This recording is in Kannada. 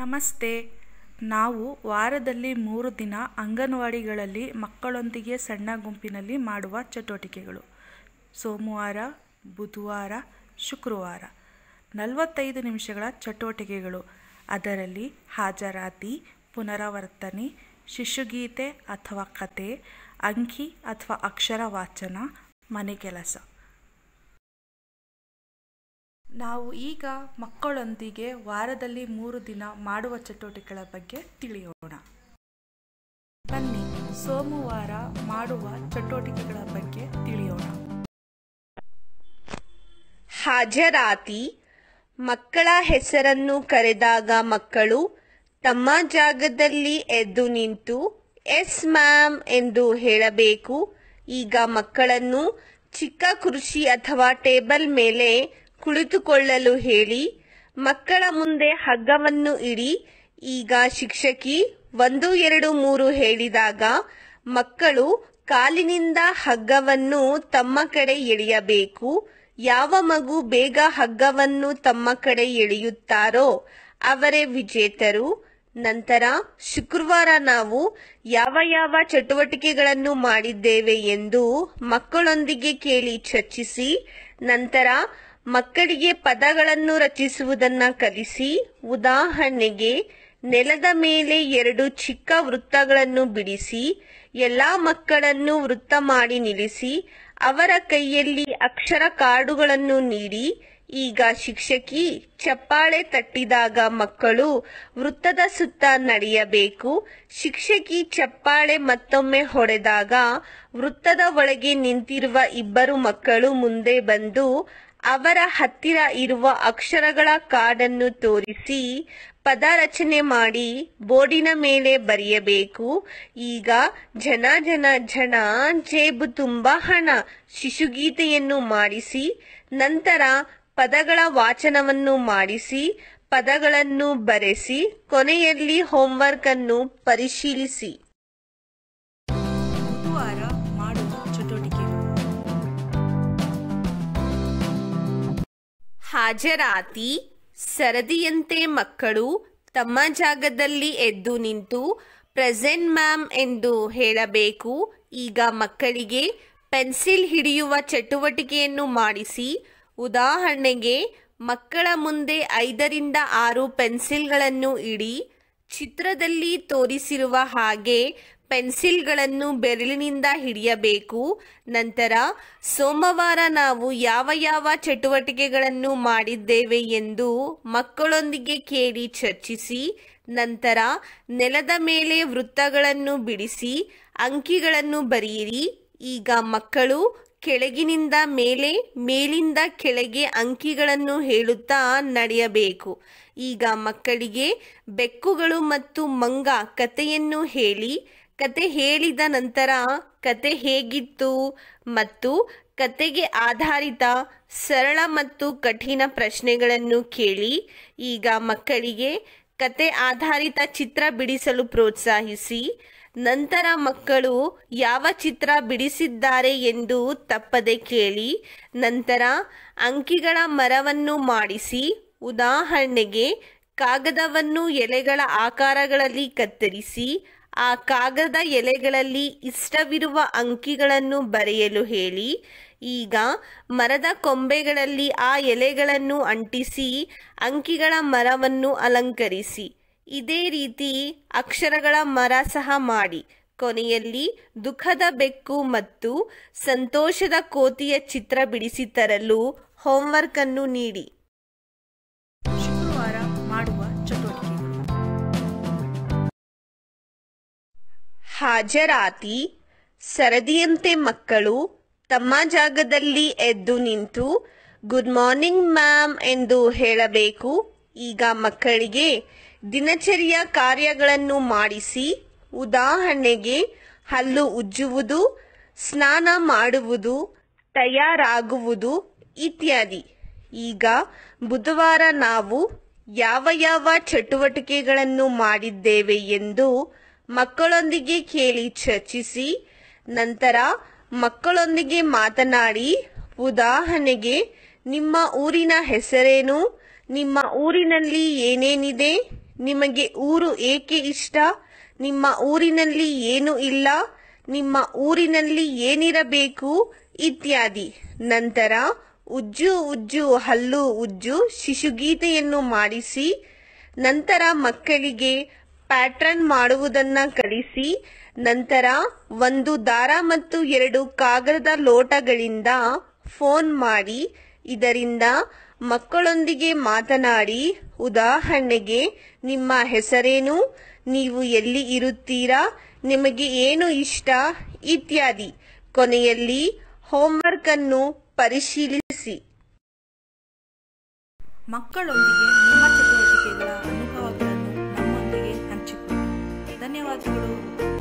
ನಮಸ್ತೆ. ನಾವು ವಾರದಲ್ಲಿ 3 ದಿನ ಅಂಗನವಾಡಿಗಳಲ್ಲಿ ಮಕ್ಕಳೊಂದಿಗೆ ಸಣ್ಣ ಗುಂಪಿನಲ್ಲಿ ಮಾಡುವ ಚಟುವಟಿಕೆಗಳು. ಸೋಮವಾರ, ಬುಧವಾರ, ಶುಕ್ರವಾರ 45 ನಿಮಿಷಗಳ ಚಟುವಟಿಕೆಗಳು. ಅದರಲ್ಲಿ ಹಾಜರಾತಿ, ಪುನರಾವರ್ತನೆ, ಶಿಶುಗೀತೆ ಅಥವಾ ಕತೆ, ಅಂಕಿ ಅಥವಾ ಅಕ್ಷರ ವಾಚನ, ಮನೆ ಕೆಲಸ. ನಾವು ಈಗ ಮಕ್ಕಳೊಂದಿಗೆ ವಾರದಲ್ಲಿ 3 ದಿನ ಮಾಡುವ ಚಟುವಟಿಕೆಗಳ ಬಗ್ಗೆ ತಿಳಿಯೋಣ. ಬನ್ನಿ, ಸೋಮವಾರ ಮಾಡುವ ಚಟುವಟಿಕೆಗಳ ಬಗ್ಗೆ ತಿಳಿಯೋಣ. ಹಾಜರಾತಿ. ಮಕ್ಕಳ ಹೆಸರನ್ನು ಕರೆದಾಗ ಮಕ್ಕಳು ತಮ್ಮ ಜಾಗದಲ್ಲಿ ಎದ್ದು ನಿಂತು ಎಸ್ ಮ್ಯಾಮ್ ಎಂದು ಹೇಳಬೇಕು. ಈಗ ಮಕ್ಕಳನ್ನು ಚಿಕ್ಕ ಕುರ್ಚಿ ಅಥವಾ ಟೇಬಲ್ ಮೇಲೆ ಕುಳಿತುಕೊಳ್ಳಲು ಹೇಳಿ. ಮಕ್ಕಳ ಮುಂದೆ ಹಗ್ಗವನ್ನು ಇಡಿ. ಈಗ ಶಿಕ್ಷಕಿ 1, 2, 3 ಹೇಳಿದಾಗ ಮಕ್ಕಳು ಕಾಲಿನಿಂದ ಹಗ್ಗವನ್ನು ತಮ್ಮ ಕಡೆ ಎಳೆಯಬೇಕು. ಯಾವ ಮಗು ಬೇಗ ಹಗ್ಗವನ್ನು ತಮ್ಮ ಕಡೆ ಎಳೆಯುತ್ತಾರೋ ಅವರೇ ವಿಜೇತರು. ನಂತರ ಶುಕ್ರವಾರ ನಾವು ಯಾವ ಚಟುವಟಿಕೆಗಳನ್ನು ಮಾಡಿದ್ದೇವೆ ಎಂದು ಮಕ್ಕಳೊಂದಿಗೆ ಕೇಳಿ ಚರ್ಚಿಸಿ ನಂತರ ಮಕ್ಕಳಿಗೆ ಪದಗಳನ್ನು ರಚಿಸುವುದನ್ನು ಕಲಿಸಿ. ಉದಾಹರಣೆಗೆ, ನೆಲದ ಮೇಲೆ 2 ಚಿಕ್ಕ ವೃತ್ತಗಳನ್ನು ಬಿಡಿಸಿ. ಎಲ್ಲಾ ಮಕ್ಕಳನ್ನು ವೃತ್ತ ಮಾಡಿ ನಿಲ್ಲಿಸಿ. ಅವರ ಕೈಯಲ್ಲಿ ಅಕ್ಷರ ಕಾರ್ಡುಗಳನ್ನು ನೀಡಿ. ಈಗ ಶಿಕ್ಷಕಿ ಚಪ್ಪಾಳೆ ತಟ್ಟಿದಾಗ ಮಕ್ಕಳು ವೃತ್ತದ ಸುತ್ತ ನಡೆಯಬೇಕು. ಶಿಕ್ಷಕಿ ಚಪ್ಪಾಳೆ ಮತ್ತೊಮ್ಮೆ ಹೊಡೆದಾಗ ವೃತ್ತದ ಒಳಗೆ ನಿಂತಿರುವ 2 ಮಕ್ಕಳು ಮುಂದೆ ಬಂದು ಅವರ ಹತ್ತಿರ ಇರುವ ಅಕ್ಷರಗಳ ಕಾರ್ಡನ್ನು ತೋರಿಸಿ ಪದ ರಚನೆ ಮಾಡಿ ಬೋರ್ಡಿನ ಮೇಲೆ ಬರೆಯಬೇಕು. ಈಗ ಜನ ಜೇಬು ತುಂಬಾ ಹಣ ಶಿಶುಗೀತೆಯನ್ನು ಮಾಡಿಸಿ. ನಂತರ ಪದಗಳ ವಾಚನವನ್ನು ಮಾಡಿಸಿ, ಪದಗಳನ್ನು ಬರೆಸಿ. ಕೊನೆಯಲ್ಲಿ ಹೋಂವರ್ಕ್ ಅನ್ನು ಪರಿಶೀಲಿಸಿ. ಬುಧವಾರ ಮಾಡುವ ಚಟುವಟಿಕೆಗಳು. ಹಾಜರಾತಿ. ಸರದಿಯಂತೆ ಮಕ್ಕಳು ತಮ್ಮ ಜಾಗದಲ್ಲಿ ಎದ್ದು ನಿಂತು ಪ್ರೆಸೆಂಟ್ ಮ್ಯಾಮ್ ಎಂದು ಹೇಳಬೇಕು. ಈಗ ಮಕ್ಕಳಿಗೆ ಪೆನ್ಸಿಲ್ ಹಿಡಿಯುವ ಚಟುವಟಿಕೆಯನ್ನು ಮಾಡಿಸಿ. ಉದಾಹರಣೆಗೆ, ಮಕ್ಕಳ ಮುಂದೆ 5 ರಿಂದ 6 ಪೆನ್ಸಿಲ್ಗಳನ್ನು ಇಡಿ. ಚಿತ್ರದಲ್ಲಿ ತೋರಿಸಿರುವ ಹಾಗೆ ಪೆನ್ಸಿಲ್ಗಳನ್ನು ಬೆರಳಿನಿಂದ ಹಿಡಿಯಬೇಕು. ನಂತರ ಸೋಮವಾರ ನಾವು ಯಾವ ಚಟುವಟಿಕೆಗಳನ್ನು ಮಾಡಿದ್ದೇವೆ ಎಂದು ಮಕ್ಕಳೊಂದಿಗೆ ಕೇಳಿ ಚರ್ಚಿಸಿ. ನಂತರ ನೆಲದ ಮೇಲೆ ವೃತ್ತಗಳನ್ನು ಬಿಡಿಸಿ ಅಂಕಿಗಳನ್ನು ಬರೆಯಿರಿ. ಈಗ ಮಕ್ಕಳು ಕೆಳಗಿನಿಂದ ಮೇಲೆ, ಮೇಲಿಂದ ಕೆಳಗೆ ಅಂಕಿಗಳನ್ನು ಹೇಳುತ್ತಾ ನಡೆಯಬೇಕು. ಈಗ ಮಕ್ಕಳಿಗೆ ಬೆಕ್ಕುಗಳು ಮತ್ತು ಮಂಗ ಕಥೆಯನ್ನು ಹೇಳಿ. ಕತೆ ಹೇಳಿದ ನಂತರ ಕತೆ ಹೇಗಿತ್ತು ಮತ್ತು ಕತೆಗೆ ಆಧಾರಿತ ಸರಳ ಮತ್ತು ಕಠಿಣ ಪ್ರಶ್ನೆಗಳನ್ನು ಕೇಳಿ. ಈಗ ಮಕ್ಕಳಿಗೆ ಕತೆ ಆಧಾರಿತ ಚಿತ್ರ ಬಿಡಿಸಲು ಪ್ರೋತ್ಸಾಹಿಸಿ. ನಂತರ ಮಕ್ಕಳು ಯಾವ ಚಿತ್ರ ಬಿಡಿಸಿದ್ದಾರೆ ಎಂದು ತಪ್ಪದೆ ಕೇಳಿ. ನಂತರ ಅಂಕಿಗಳ ಮರವನ್ನು ಮಾಡಿಸಿ. ಉದಾಹರಣೆಗೆ, ಕಾಗದವನ್ನು ಎಲೆಗಳ ಆಕಾರಗಳಲ್ಲಿ ಕತ್ತರಿಸಿ ಆ ಕಾಗದ ಎಲೆಗಳಲ್ಲಿ ಇಷ್ಟವಿರುವ ಅಂಕಿಗಳನ್ನು ಬರೆಯಲು ಹೇಳಿ. ಈಗ ಮರದ ಕೊಂಬೆಗಳಲ್ಲಿ ಆ ಎಲೆಗಳನ್ನು ಅಂಟಿಸಿ ಅಂಕಿಗಳ ಮರವನ್ನು ಅಲಂಕರಿಸಿ. ಇದೇ ರೀತಿ ಅಕ್ಷರಗಳ ಮರ ಸಹ ಮಾಡಿ. ಕೊನೆಯಲ್ಲಿ ದುಃಖದ ಬೆಕ್ಕು ಮತ್ತು ಸಂತೋಷದ ಕೋತಿಯ ಚಿತ್ರ ಬಿಡಿಸಿ ತರಲು ಹೋಂವರ್ಕ್ ಅನ್ನು ನೀಡಿ. ಶುಕ್ರವಾರ ಮಾಡುವ ಚಟುವಟಿಕೆಗಳು. ಹಾಜರಾತಿ. ಸರದಿಯಂತೆ ಮಕ್ಕಳು ತಮ್ಮ ಜಾಗದಲ್ಲಿ ಎದ್ದು ನಿಂತು ಗುಡ್ ಮಾರ್ನಿಂಗ್ ಮ್ಯಾಮ್ ಎಂದು ಹೇಳಬೇಕು. ಈಗ ಮಕ್ಕಳಿಗೆ ದಿನಚರಿಯ ಕಾರ್ಯಗಳನ್ನು ಮಾಡಿಸಿ. ಉದಾಹರಣೆಗೆ, ಹಲ್ಲು ಉಜ್ಜುವುದು, ಸ್ನಾನ ಮಾಡುವುದು, ತಯಾರಾಗುವುದು ಇತ್ಯಾದಿ. ಈಗ ಬುಧವಾರ ನಾವು ಯಾವ ಚಟುವಟಿಕೆಗಳನ್ನು ಮಾಡಿದ್ದೇವೆ ಎಂದು ಮಕ್ಕಳೊಂದಿಗೆ ಕೇಳಿ ಚರ್ಚಿಸಿ. ನಂತರ ಮಕ್ಕಳೊಂದಿಗೆ ಮಾತನಾಡಿ. ಉದಾಹರಣೆಗೆ, ನಿಮ್ಮ ಊರಿನ ಹೆಸರೇನು? ನಿಮ್ಮ ಊರಿನಲ್ಲಿ ಏನೇನಿದೆ? ನಿಮಗೆ ಊರು ಏಕೆ ಇಷ್ಟ, ನಿಮ್ಮ ಊರಿನಲ್ಲಿ ಏನು ಇಲ್ಲ, ನಿಮ್ಮ ಊರಿನಲ್ಲಿ ಏನಿರಬೇಕು ಇತ್ಯಾದಿ. ನಂತರ ಉಜ್ಜು ಉಜ್ಜು ಹಲ್ಲು ಉಜ್ಜು ಶಿಶುಗೀತೆಯನ್ನು ಮಾಡಿಸಿ, ನಂತರ ಮಕ್ಕಳಿಗೆ ಪ್ಯಾಟ್ರನ್ ಮಾಡುವುದನ್ನ ಕಲಿಸಿ, ನಂತರ ಒಂದು ದಾರ ಮತ್ತು 2 ಕಾಗದದ ಲೋಟಗಳಿಂದ ಫೋನ್ ಮಾಡಿ ಇದರಿಂದ ಮಕ್ಕಳೊಂದಿಗೆ ಮಾತನಾಡಿ. ಉದಾಹರಣೆಗೆ, ನಿಮ್ಮ ಹೆಸರೇನು, ನೀವು ಎಲ್ಲಿ ಇರುತ್ತೀರಾ, ನಿಮಗೆ ಏನು ಇಷ್ಟ ಇತ್ಯಾದಿ. ಕೊನೆಯಲ್ಲಿ ಹೋಮ್ವರ್ಕ್ ಅನ್ನು ಪರಿಶೀಲಿಸಿ. ಮಕ್ಕಳೊಂದಿಗೆ ನಿಮ್ಮ ಚಟುವಟಿಕೆಗಳ ಅನುಭವಗಳನ್ನು ನಮ್ಮೊಂದಿಗೆ ಹಂಚಿಕೊಳ್ಳಿ. ಧನ್ಯವಾದಗಳು.